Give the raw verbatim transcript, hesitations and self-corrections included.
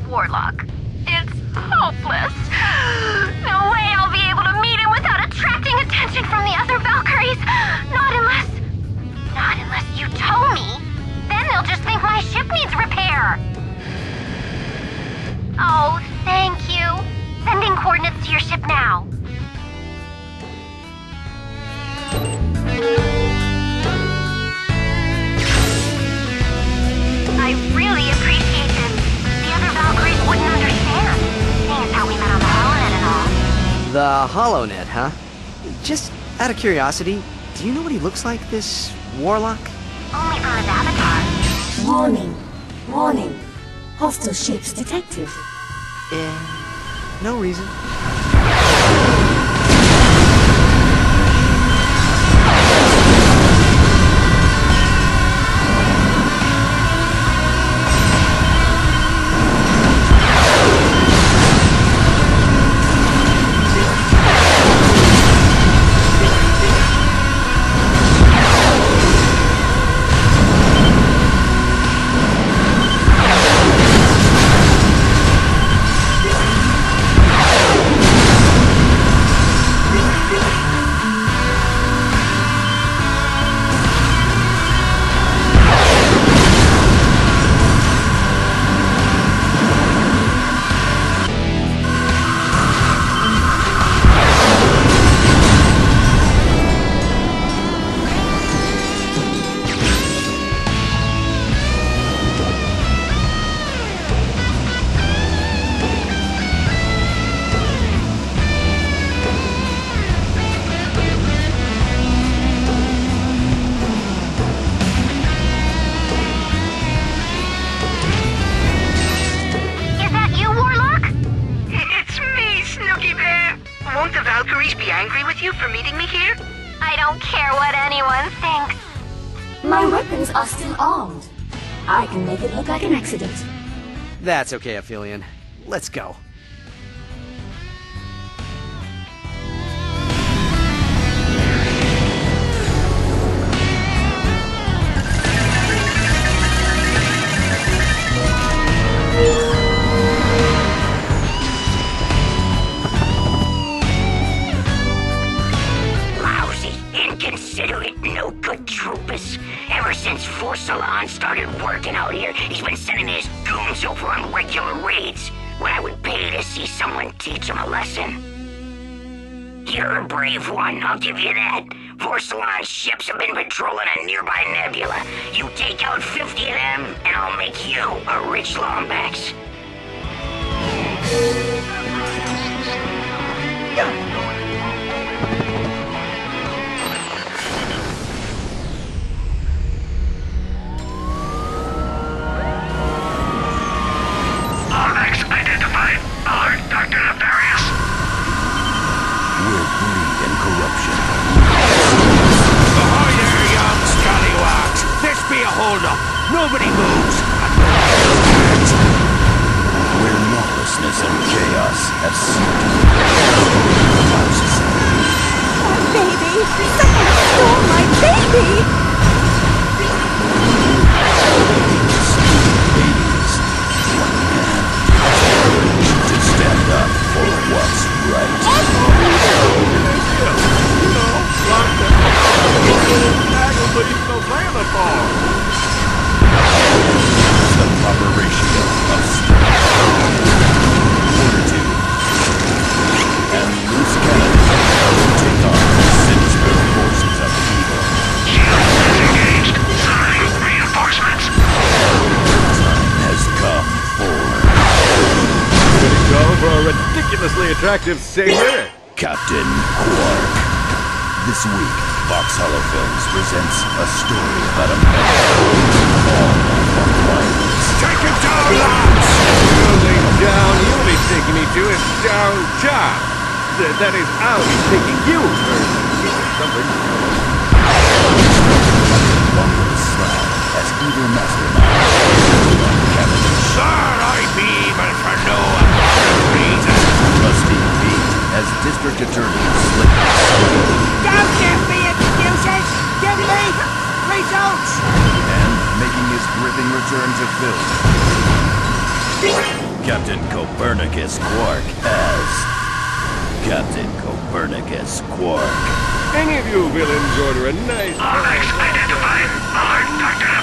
Warlock. It's hopeless. No way I'll be able to meet him without attracting attention from the other Valkyries. Not unless... Not unless you tow me. Then they'll just think my ship needs repair. Oh, thank you. Sending coordinates to your ship now. I really appreciate this. The other Valkyries wouldn't understand, seeing as how we met on the HoloNet and all. The HoloNet, huh? Just out of curiosity, do you know what he looks like, this Warlock? Only from his avatar. Warning. Warning. Hostile ships detected. Eh, no reason. That's okay, Aphelion. Let's go. Lousy, inconsiderate, no-good troopers. Ever since Forsalon started working out here, he's been sending his goons over on regular raids, when I would pay to see someone teach him a lesson. You're a brave one, I'll give you that. Forsalon's ships have been patrolling a nearby nebula. You take out fifty of them, and I'll make you a rich Lombax. Lombax identified. Alert, Doctor Nefarious. We're greed and corruption. Ahoy there, young scallywags! This be a hold-up. Nobody moves. Where lawlessness and chaos have seeped. My baby! Someone stole my baby! Babies. One man. To stand up for what's right. The proper ratio of strength, fortitude, and loose cannon to take on the sinister forces of evil. Shield disengaged. Summoning reinforcements. Time has come for Good to go for a ridiculously attractive sailor. Captain Quark. This week, Vox Hollow Films presents a story about a man all on violence. Take him down, lads! Going down, you'll be taking me to is downtown. Th that is, I'll be taking you, or something. One with a slab as evil mastermind. Captain Sir, I be evil for no apparent reason. Rusty Pete as District Attorney Slick. Don't give me excuses! Give me results! And making his gripping return to film. Captain Copernicus Quark as Captain Copernicus Quark. Any of you villains order a nice... Onyx identified. Alert, Doctor